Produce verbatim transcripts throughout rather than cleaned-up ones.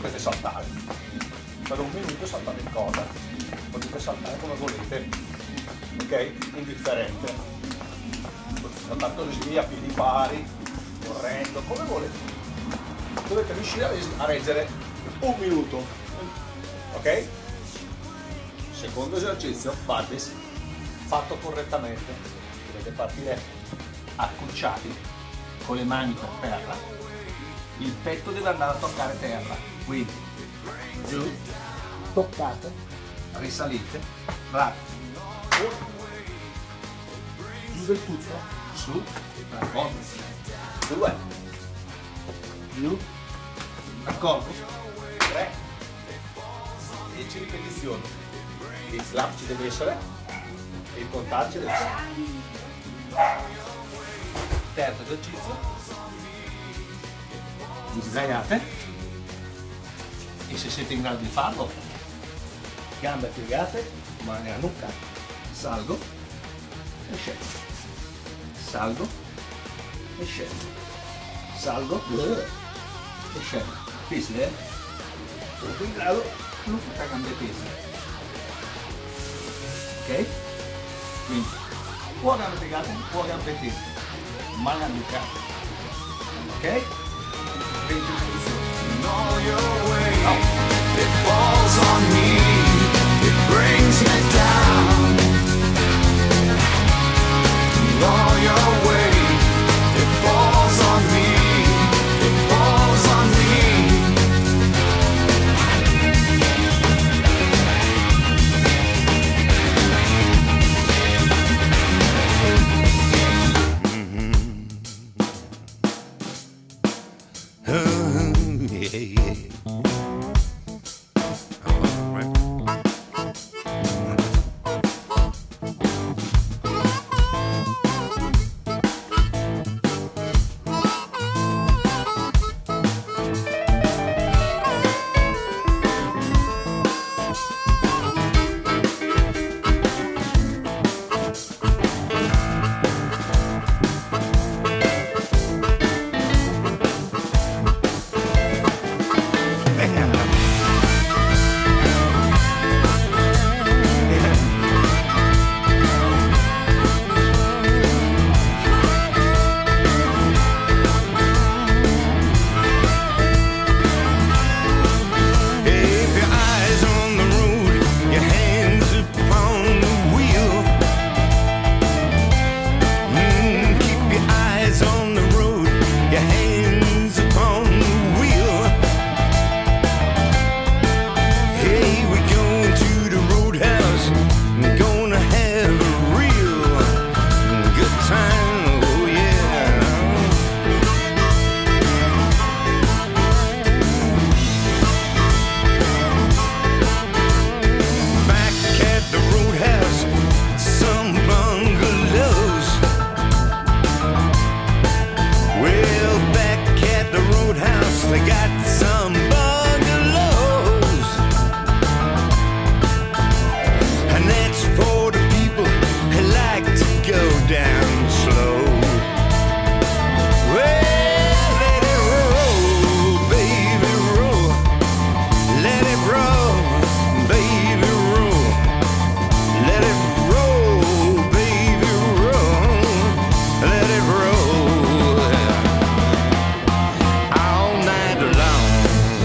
potete saltare. Per un minuto saltate in coda, potete saltare come volete, ok? Indifferente. Saltando così a piedi pari, correndo, come volete. Dovete riuscire a reggere un minuto, ok? Secondo esercizio, barbies, fatto correttamente. Dovete partire accucciati con le mani per terra, il petto deve andare a toccare terra, quindi giù, toccate, risalite, rapido, giù del tutto, su, d'accordo, due, giù, d'accordo, tre, dieci ripetizioni, il flap ci deve essere, il contatto ci deve essere. Terzo esercizio, vi sdraiate e se siete in grado di farlo, gambe piegate, mani a nuca, salgo e scendo, salgo e scendo, salgo e scendo. Difficile, eh? Siete in grado, non fate gambe tese, ok? Quindi o gambe piegate o gambe tese, mani a nuca, ok? venti posizioni. It falls on me, it brings me down. All your weight, it falls on me, it falls on me. Mm-hmm. Oh, yeah, yeah. All night long.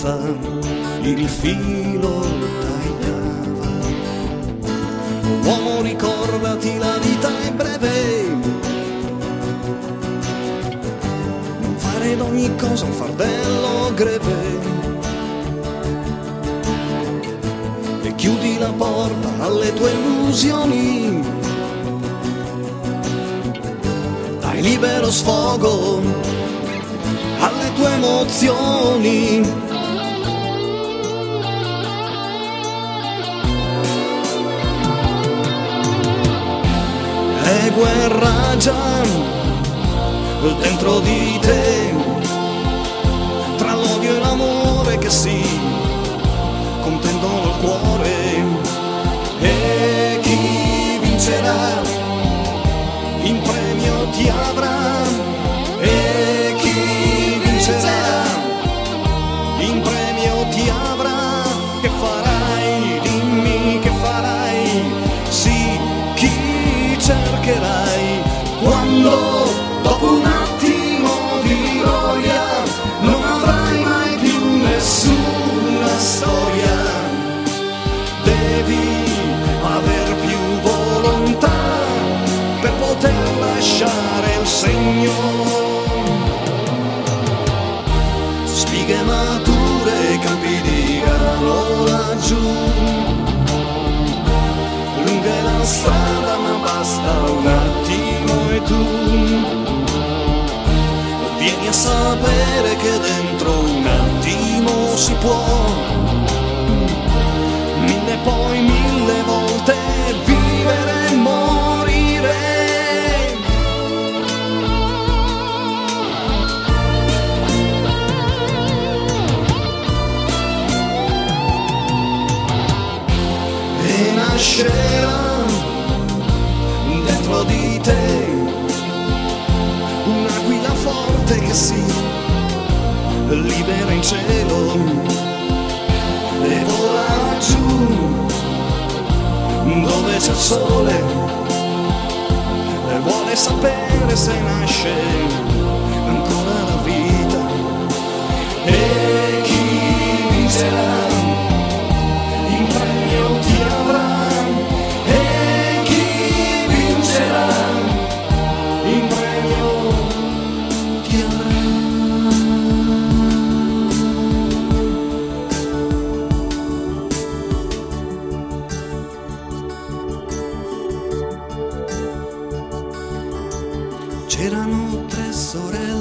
speranza il filo tagliava. Uomo, ricordati, la vita è breve, non fare d'ogni cosa un fardello greve, e chiudi la porta alle tue illusioni, dai libero sfogo alle tue emozioni. È guerra già dentro di te, tra l'odio e l'amore che si contendono il cuore, e chi vincerà in premio ti avrà, e chi vincerà in premio ti avrà. Che farai? Dimmi che farai? Sì, chi cercherai quando dopo un attimo di gloria non avrai mai più nessuna storia? Devi aver più volontà per poter lasciare il segno. Spighe mature, campi di grano laggiù, lunga è la strada ma basta un attimo e tu vieni a sapere che dentro un attimo si può mille poi mille volte vivere e morire. E nascerà dentro di te un'aquila forte che si libera in cielo e vola giù dove c'è il sole, e vuole sapere se nasce ancora la vita. E chi vincerà in premio ti avrà, e chi vincerà in premio ti avrà. C'erano tre sorelle